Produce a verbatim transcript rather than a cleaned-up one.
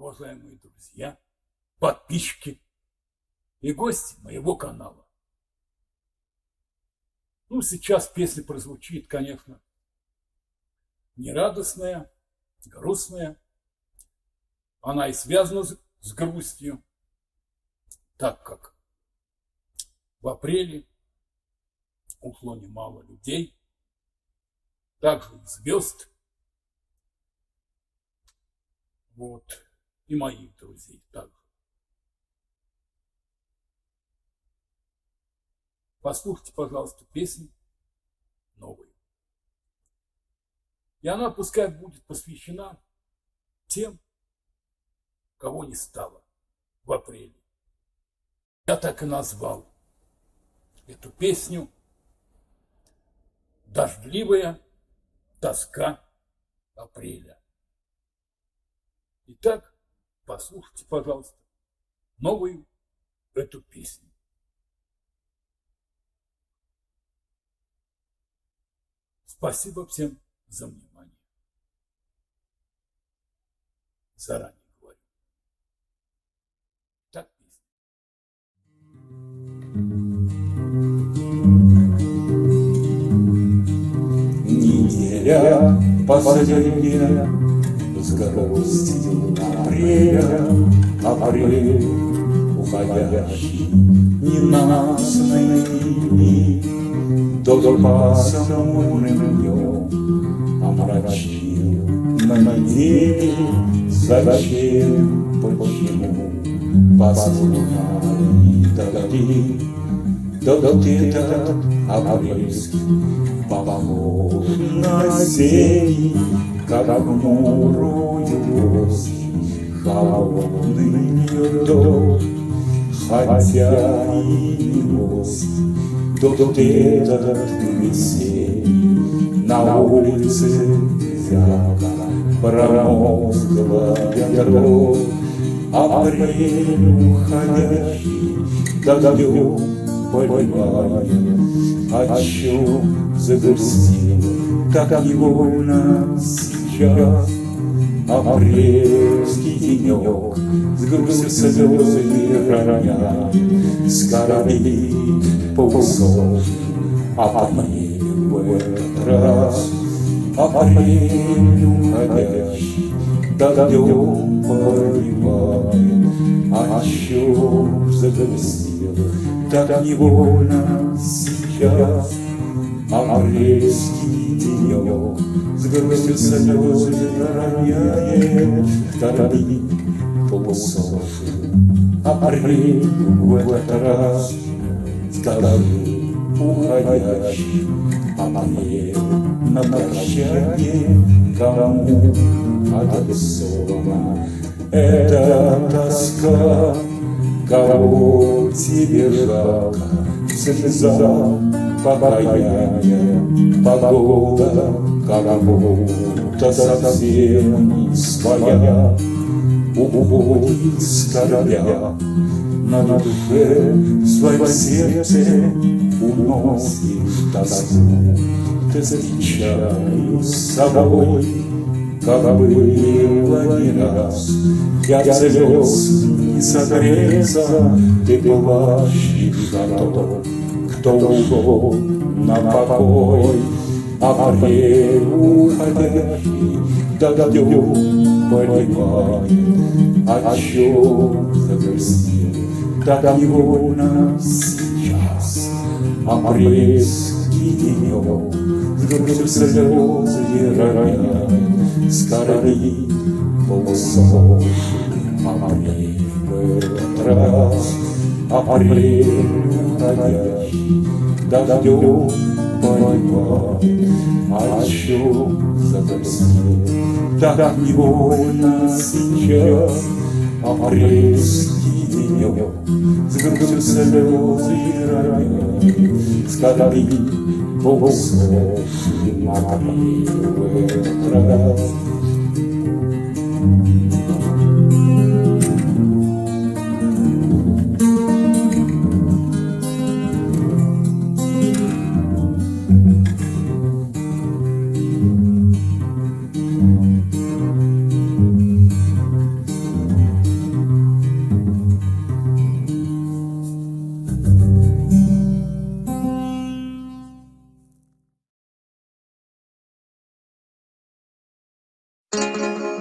уважаемые друзья, подписчики и гости моего канала. Ну, сейчас песня прозвучит, конечно, не радостная, грустная. Она и связана с грустью, так как в апреле ушло немало людей, также и звезд, вот, и моих друзей также. Послушайте, пожалуйста, песню новую. И она пускай будет посвящена тем, кого не стало в апреле. Я так и назвал эту песню «Дождливая тоска апреля». Итак, послушайте, пожалуйста, новую эту песню. Спасибо всем за внимание. Заранее говорю. Так песня. Неделя последняя с грустью апреля, апрель уходящий, ненастные дни, долго пасмурным днем омрачил на неделе. Зачем, почему послушали дожди, тот этот апрельский похож на осенний, как хмурую осень, холодный дождь, хотя и осень, тот этот весенний, на улице зябко промозгло ветров, апрель уходящий, дождем поливает, о чем загрустил так невольно сейчас. Апрельский денек с грустью слезы роняет, скорбит по усопшим, апрель в этот раз. Апрель уходящий, дождем поливает, о чем загрустил так невольно сейчас. Апрельский денек с грустью слезы роняет, скорбит по усопшим, апрель в этот раз. Скорбит уходящий, апрель на прощание кому адресована эта тоска, кого тебе жалко, слеза покаяния, погода кого-то совсем не своя, уходит скорбя на душе, в своем сердце уносишь тоску. Ты встречаешь с собой, как было не раз, я слез не согреться, ты плачешь за то, кто ушел на покой. Апрель уходящий, дождем поливает, о чем загрустил так невольно сейчас. Апрельский денек с грустью слезы роняет, скорбит по усопшим, апрель в этот раз. Апрель уходящий, дождем поливает, о чем загрустил так невольно сейчас. Апрельский денек с грустью слезы роняет, скорбит по усопшим, апрель в этот раз. Thank you.